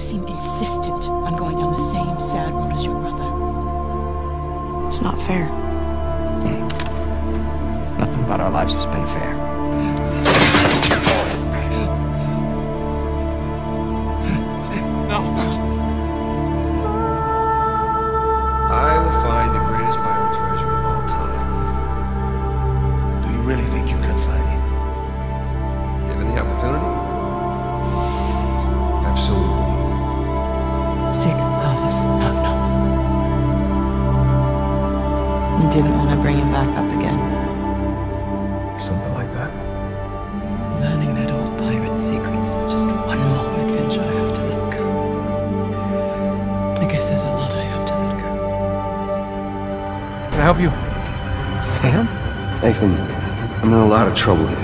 seem insistent on going down the same sad road as your brother. It's not fair. Nothing about our lives has been fair. No. I will find the greatest pirate treasure of all time. Do you really think you can find it? Given the opportunity? Absolutely. Sick of this. No. You didn't want to bring him back up again. Something like that. Learning that old pirate secrets is just one more adventure I have to let go. I guess there's a lot I have to let go. Can I help you? Sam? Nathan, I'm in a lot of trouble here.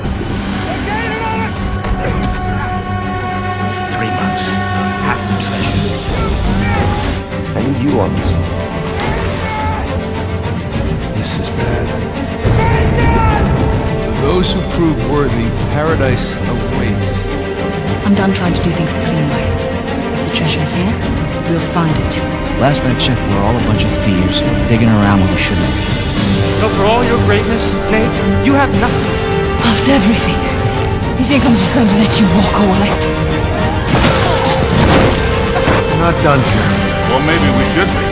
3 months. Half the treasure. I need you on this one. This is bad. For those who prove worthy, paradise awaits. I'm done trying to do things the clean way. If the treasure is here, we'll find it. Last I checked, we're all a bunch of thieves digging around when we shouldn't be. So for all your greatness, Nate, you have nothing. After everything, you think I'm just going to let you walk away? I'm not done here. Well, maybe we should be.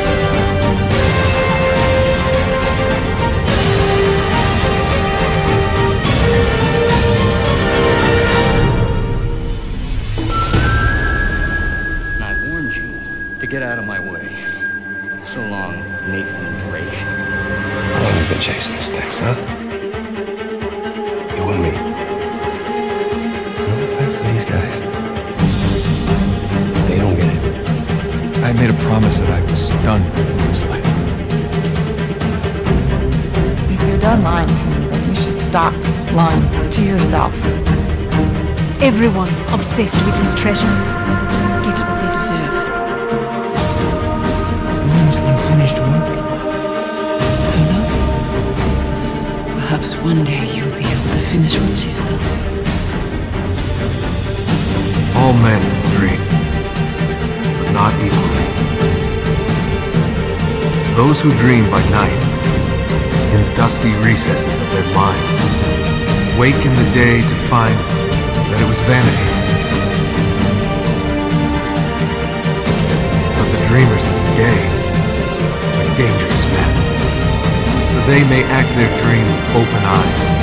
To get out of my way. So long, Nathan Drake. How long have you been chasing this thing, huh? You and me. No offense to these guys. They don't get it. I made a promise that I was done with this life. If you're done lying to me, then you should stop lying to yourself. Everyone obsessed with this treasure gets what they deserve. Unfinished work. Who knows? Perhaps one day you'll be able to finish what she started. All men dream, but not equally. Those who dream by night, in the dusty recesses of their minds, wake in the day to find that it was vanity. But the dreamers of the day are dangerous men, for they may act their dream with open eyes.